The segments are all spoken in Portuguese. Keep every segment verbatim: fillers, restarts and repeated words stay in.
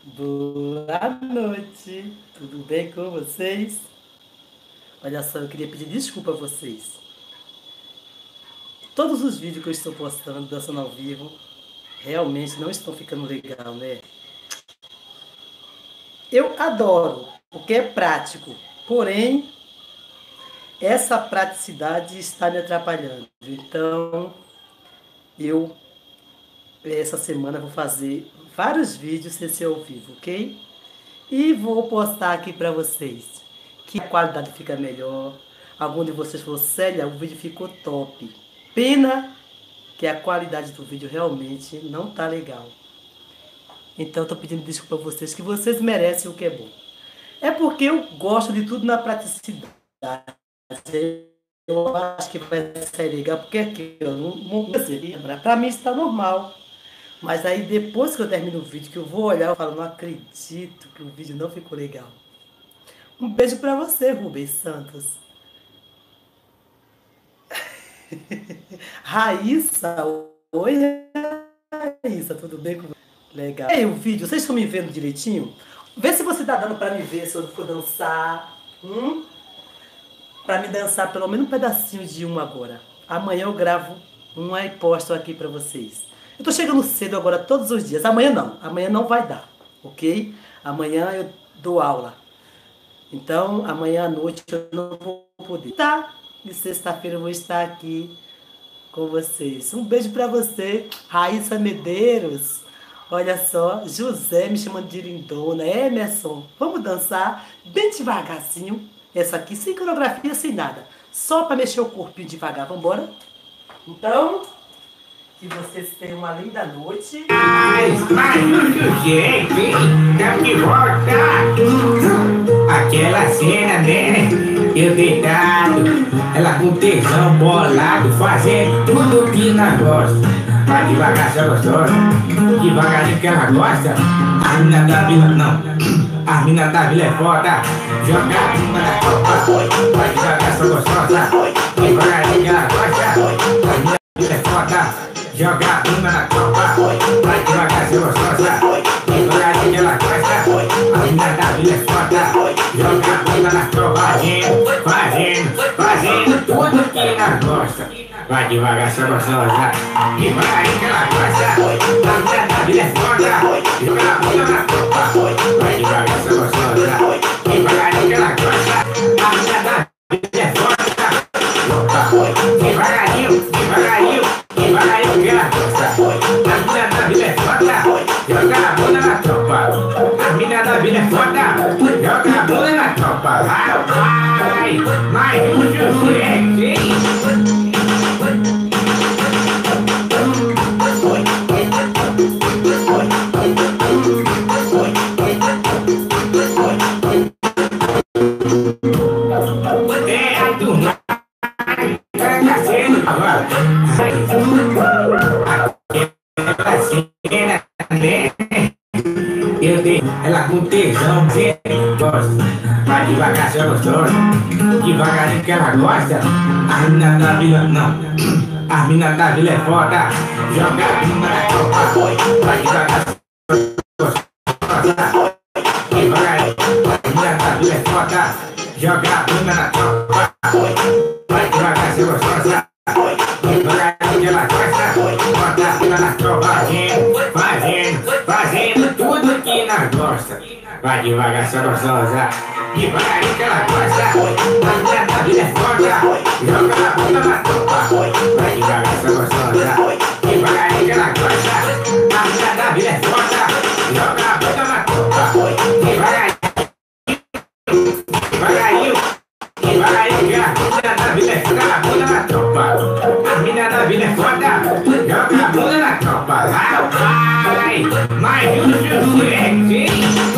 Boa noite, tudo bem com vocês? Olha só, eu queria pedir desculpa a vocês. Todos os vídeos que eu estou postando, dançando ao vivo, realmente não estão ficando legal, né? Eu adoro, porque é prático, porém, essa praticidade está me atrapalhando. Então, eu, essa semana, vou fazer vários vídeos sem ser ao vivo, ok? E vou postar aqui para vocês, que a qualidade fica melhor. Algum de vocês falou, Célia, o vídeo ficou top. Pena que a qualidade do vídeo realmente não tá legal. Então eu tô pedindo desculpa a vocês, que vocês merecem o que é bom. É porque eu gosto de tudo na praticidade. Eu acho que vai sair legal, porque aqui, eu não, não para mim está normal. Mas aí depois que eu termino o vídeo, que eu vou olhar, eu falo, não acredito que o vídeo não ficou legal. Um beijo pra você, Rubens Santos. Raíssa, oi, Raíssa, tudo bem com você? Legal. E aí, o vídeo, vocês estão me vendo direitinho? Vê se você tá dando pra me ver, se eu for dançar. Hum? Pra me dançar pelo menos um pedacinho de uma agora. Amanhã eu gravo uma e posto aqui pra vocês. Eu tô chegando cedo agora todos os dias. Amanhã não, amanhã não vai dar, ok? Amanhã eu dou aula. Então, amanhã à noite eu não vou poder. Tá? E sexta-feira eu vou estar aqui com vocês. Um beijo pra você, Raíssa Medeiros. Olha só, José me chamando de lindona. Emerson, vamos dançar bem devagarzinho. Essa aqui, sem coreografia, sem nada. Só pra mexer o corpinho devagar. Vamos embora? Então, que vocês tenham uma linda noite. Mas, mas do jeito, tá de volta. Aquela cena, né? Eu deitado, ela com tesão bolado, fazendo tudo que nós gosta. Vai devagar, se gostosa, devagarinho que ela gosta. A mina da vila, não, a mina da vila é foda. Joga a rima na copa, vai devagar, se gostosa, devagarinho que ela gosta. A mina da vila é foda. Joga a bunda na copa, vai devagar, se gostosa, devagarinho que ela gosta. A mina da vila é foda. Joga a bunda na copa, fazendo, fazendo, fazendo tudo que nós gosta. Vai devagar, se gostosa, devagarinho que ela gosta. A mina da vila é foda. Joga a bunda na copa, vai devagar, se gostosa, devagarinho que ela gosta. A mina da vila é foda. Devagarinho, devagarinho, devagarinho que ela gosta. A mina da vila é foda. Joga a bunda na tropa. A mina da vila é foda. Joga a bunda na tropa. Vai, vai, mais um chute. Eu dei ela com tesão, gosta. Vai devagar, se gostosa, devagarinho que ela gosta. A mina da vila, não, a mina da vila é foda. Joga a bunda na copa, vai devagar, se gostosa, devagarinho. A mina da vila é foda. Joga a bunda na copa, vai devagar, se gostosa, devagarinho que ela gosta. Bota a bunda na tropa, fazendo, fazendo, fazendo tudo que nós gosta. Vai devagar, se gostosa, devagarinho que ela gosta. A mina da vila é foda. Joga a bunda na tropa, vai devagar, se gostosa, devagarinho que ela gosta. A mina da vila é foda. Joga a bunda na tropa, devagarinho, devagarinho, devagarinho que ela gosta. A mina da vila é foda. A bunda na tropa, a mina da vila é foda. Joga a bunda na tropa. Vai, mais um chute.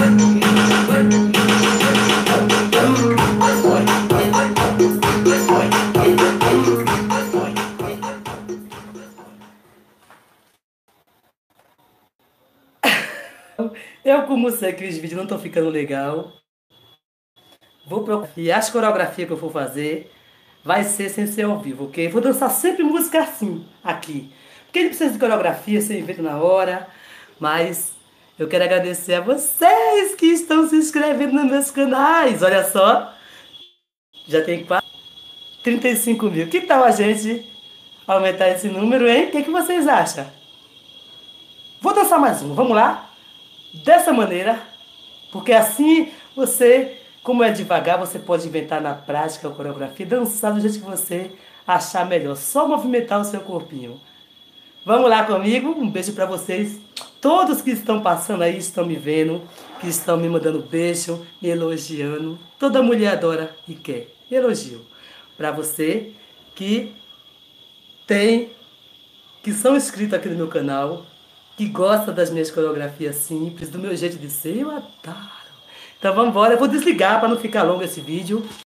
Eu, como sei que os vídeos não estão ficando legal, vou procurar. E as coreografias que eu for fazer vai ser sem ser ao vivo, ok? Vou dançar sempre música assim, aqui. Porque ele precisa de coreografia, você inventa na hora, mas Eu quero agradecer a vocês que estão se inscrevendo nos meus canais. Olha só, já tem quase trinta e cinco mil. Que tal a gente aumentar esse número, hein? O que, que vocês acham? Vou dançar mais um, vamos lá? Dessa maneira, porque assim você, como é devagar, você pode inventar na prática a coreografia, dançar do jeito que você achar melhor. Só movimentar o seu corpinho. Vamos lá comigo? Um beijo pra vocês. Todos que estão passando aí, estão me vendo, que estão me mandando beijo, me elogiando. Toda mulher adora e quer elogio. Pra você que tem, que são inscritos aqui no meu canal, que gosta das minhas coreografias simples, do meu jeito de ser, eu adoro. Então vamos embora, eu vou desligar para não ficar longo esse vídeo.